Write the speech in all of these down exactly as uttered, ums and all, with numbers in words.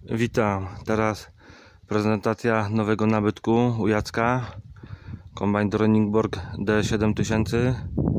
Witam, teraz prezentacja nowego nabytku u Jacka. Kombajn Dronningborg D siedem tysięcy.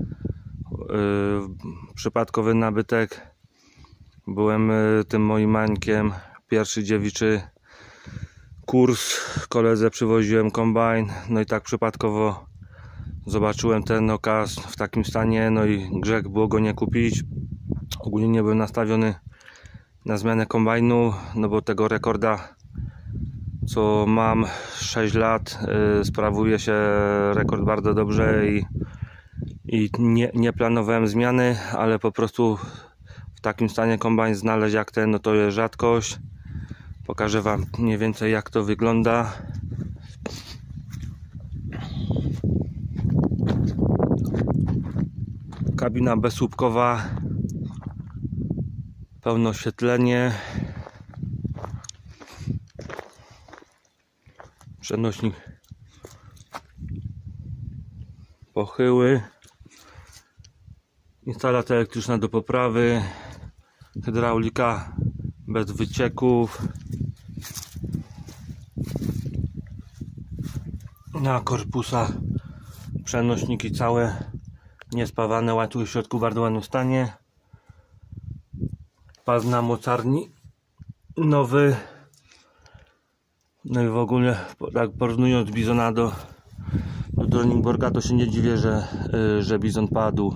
Yy, przypadkowy nabytek. Byłem yy, tym moim mańkiem. Pierwszy dziewiczy kurs. Koledze przywoziłem kombajn. No i tak przypadkowo zobaczyłem ten okaz w takim stanie. No i grzech było go nie kupić. Ogólnie nie byłem nastawiony na zmianę kombajnu, no bo tego rekorda co mam sześć lat yy, sprawuje się rekord bardzo dobrze i, i nie, nie planowałem zmiany, ale po prostu w takim stanie kombajn znaleźć jak ten, no to jest rzadkość. Pokażę wam mniej więcej jak to wygląda. Kabina bezsłupkowa, pełne oświetlenie, przenośnik pochyły, instalacja elektryczna do poprawy, hydraulika bez wycieków, na korpusa przenośniki całe niespawane, łańcuch w środku w bardzo ładnym stanie, pas na mocarni nowy. No i w ogóle tak porównując Bizona do, do Dronningborga, to się nie dziwię, że, yy, że Bizon padł,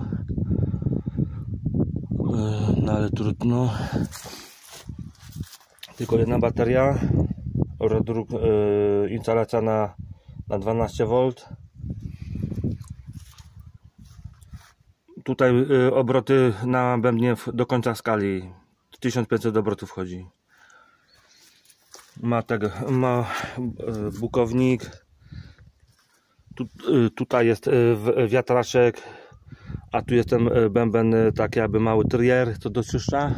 yy, no ale trudno. Tylko jedna bateria oraz drug, yy, instalacja na, na dwanaście wolt. Tutaj yy, obroty na bębnie do końca skali tysiąc pięćset obrotów wchodzi. Ma, tego, ma yy, bukownik. Tu, yy, tutaj jest yy, wiatraczek, a tu jest ten yy, bęben, yy, tak jakby mały trier, co do czyszcza.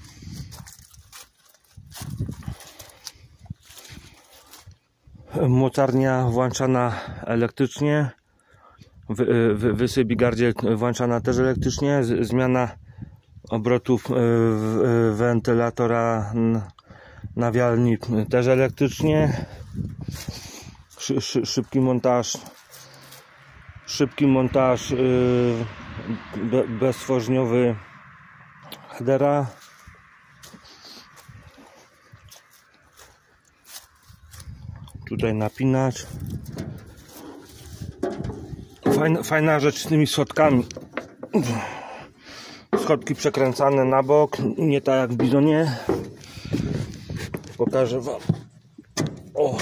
Mocarnia włączana elektrycznie. Wy, yy, wysyp i gardziel włączana też elektrycznie. Z, zmiana obrotów yy, wentylatora nawialni też elektrycznie. Szy, szy, szybki montaż szybki montaż yy, be, bezstworzniowy headera. Tutaj napinacz. Fajna, fajna rzecz z tymi schodkami. Schodki przekręcane na bok, nie tak jak w Bizonie. Pokażę wam. O.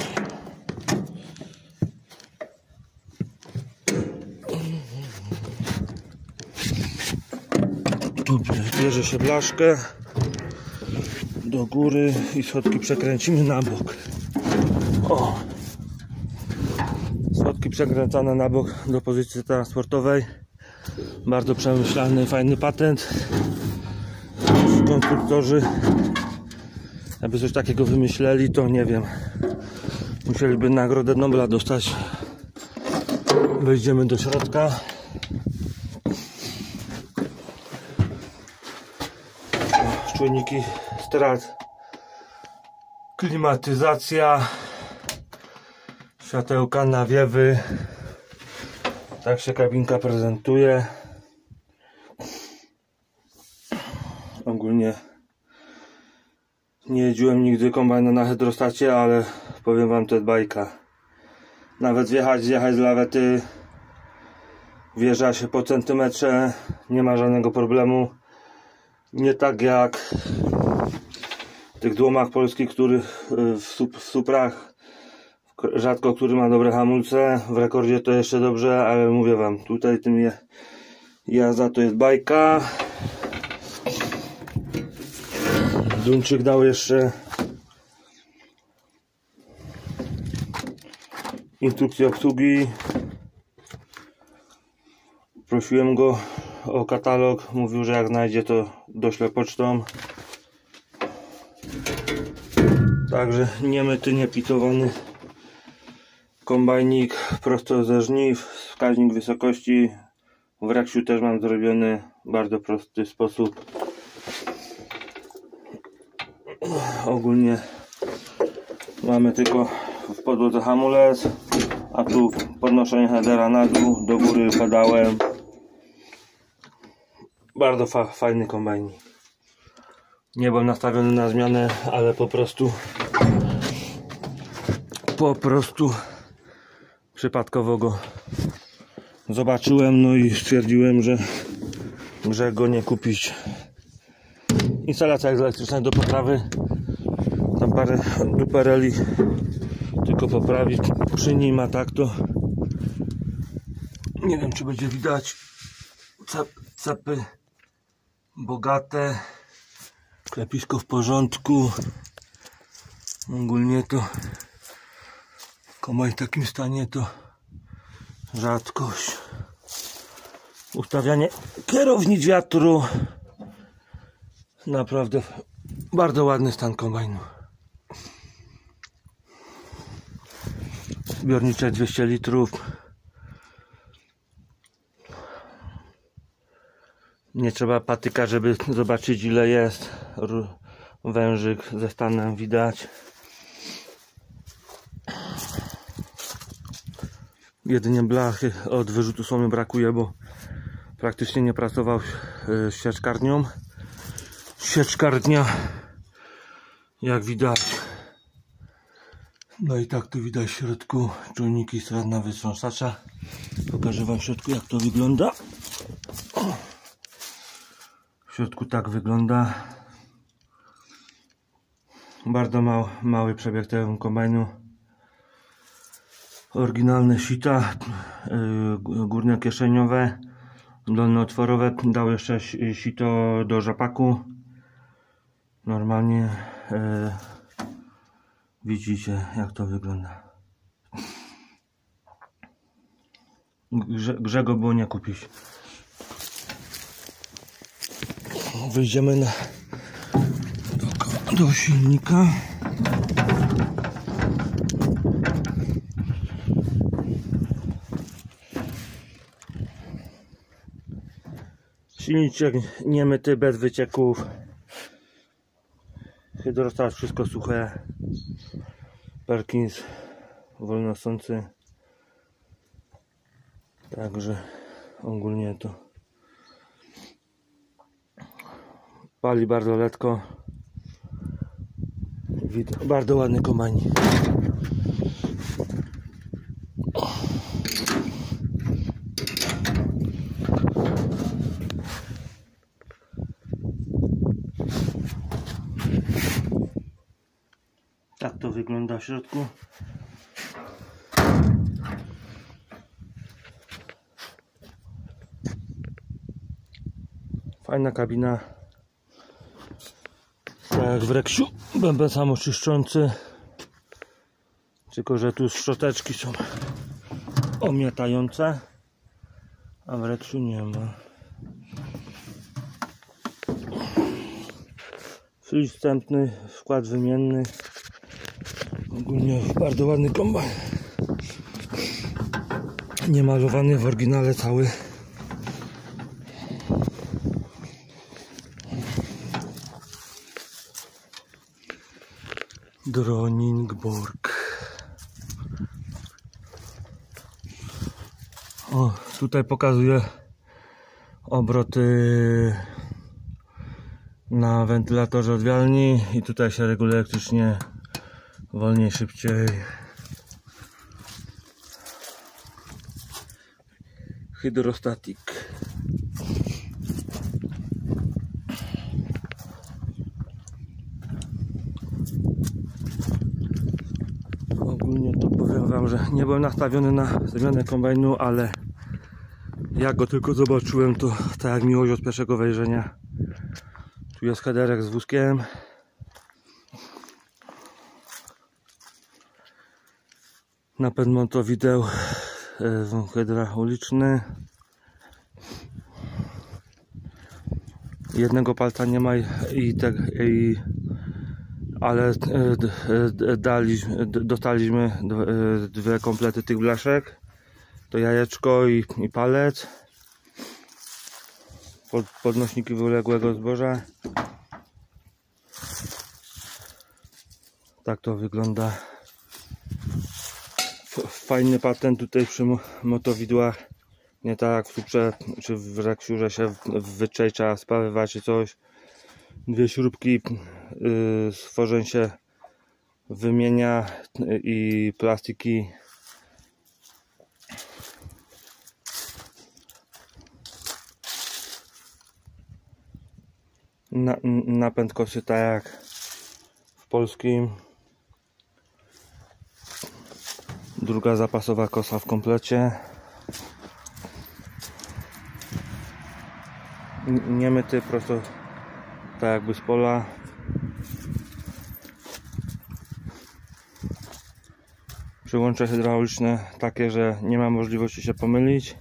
Tu bierze się blaszkę do góry i schodki przekręcimy na bok. O. Schodki przekręcane na bok do pozycji transportowej. Bardzo przemyślany, fajny patent. Konstruktorzy, jakby coś takiego wymyśleli, to nie wiem, musieliby Nagrodę Nobla dostać. Wejdziemy do środka. Czujniki strat, klimatyzacja, światełka, nawiewy. Tak się kabinka prezentuje. Ogólnie nie jeździłem nigdy kombajna na hydrostacie, ale powiem wam, to jest bajka. Nawet zjechać, zjechać z lawety, wjeżdża się po centymetrze, nie ma żadnego problemu. Nie tak jak w tych dłomach polskich, których w, sup, w Suprach rzadko który ma dobre hamulce. W rekordzie to jeszcze dobrze, ale mówię wam, tutaj tym je, jazda to jest bajka. Duńczyk dał jeszcze instrukcję obsługi. Prosiłem go o katalog, mówił, że jak znajdzie, to doślę pocztą. Także niemyty, niepitowany kombajnik prosto ze żniw, wskaźnik wysokości w Reksiu też mam zrobiony w bardzo prosty sposób. Ogólnie Mamy tylko w podłodze hamulec, a tu podnoszenie headera na dół, do góry pedałem. Bardzo fa fajny kombajn. Nie byłem nastawiony na zmianę, ale po prostu po prostu przypadkowo go zobaczyłem, no i stwierdziłem, że że go nie kupić. Instalacja elektryczna do poprawy, tam parę dupereli tylko poprawić przy nim, a tak to nie wiem, czy będzie widać. Cep, cepy bogate, klepisko w porządku. Ogólnie to kombajn w takim stanie to rzadkość. Ustawianie kierownic wiatru, naprawdę bardzo ładny stan kombajnu. Zbiorniczek dwieście litrów. Nie trzeba patyka, żeby zobaczyć, ile jest. Wężyk ze stanem widać. Jedynie blachy od wyrzutu słomy brakuje, bo praktycznie nie pracował sieczkarnią. Sieczkarnia, jak widać. No i tak tu widać w środku czujniki stronna wytrząsacza. Pokażę wam w środku, jak to wygląda. W środku tak wygląda. Bardzo mały, mały przebieg tego kombajnu. Oryginalne sita, yy, górne kieszeniowe, dolne otworowe. Dał jeszcze sito do rzepaku. Normalnie yy, widzicie, jak to wygląda. Grze, grze go było nie kupić. Wyjdziemy na, do, do silnika. Silniczek niemyty, bez wycieków. Hydrostat wszystko suche. Perkins wolnosący. Także ogólnie to pali bardzo letko. Bardzo ładny kombajn. Tak to wygląda w środku. Fajna kabina. Tak jak w Reksiu. Bęben samoczyszczący. Tylko że tu szczoteczki są omiatające, a w Reksiu nie ma. Fliś wstępny, wkład wymienny. Ogólnie bardzo ładny kombajn. Niemalowany w oryginale cały. Dronningborg. O, tutaj pokazuję obroty na wentylatorze odwialni i tutaj się reguluje elektrycznie, wolniej, szybciej. Hydrostatik. Ogólnie to powiem wam, że nie byłem nastawiony na zmianę kombajnu, ale jak go tylko zobaczyłem, to tak jak miłość od pierwszego wejrzenia. Tu jest headerek z wózkiem. Napęd montowideł hydrauliczny. Jednego palca nie ma i, te, i ale dali, dostaliśmy dwie komplety tych blaszek. To jajeczko i, i palec. Pod, podnośniki wyległego zboża. Tak to wygląda Fajny patent tutaj przy motowidłach. Nie tak jak w Suprze czy w Reksiu, że się wyczej trzeba spawywać czy coś. Dwie śrubki, yy, stworzeń się wymienia i plastiki na, napęd kosy tak jak w polskim. Druga zapasowa kosa w komplecie. Nie myty, prosto tak jakby z pola. Przyłącze hydrauliczne takie, że nie ma możliwości się pomylić.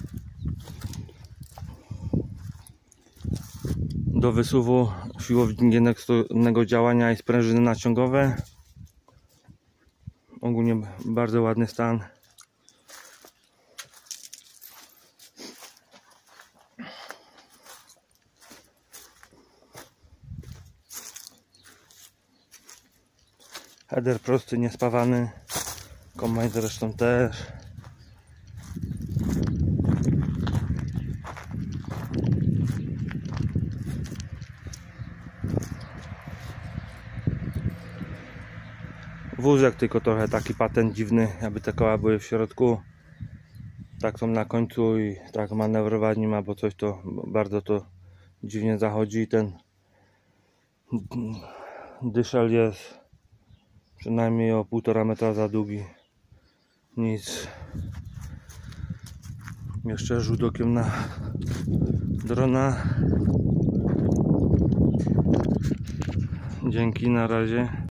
Do wysuwu siłownego działania i sprężyny naciągowe. Ogólnie bardzo ładny stan. Header prosty, niespawany. Kombajn zresztą też. Wózek tylko trochę taki patent dziwny, jakby te koła były w środku. Tak są na końcu i tak manewrować nim albo coś, to bardzo to dziwnie zachodzi. Ten dyszel jest przynajmniej o półtora metra za długi. Nic. Jeszcze rzut okiem na drona. Dzięki, na razie.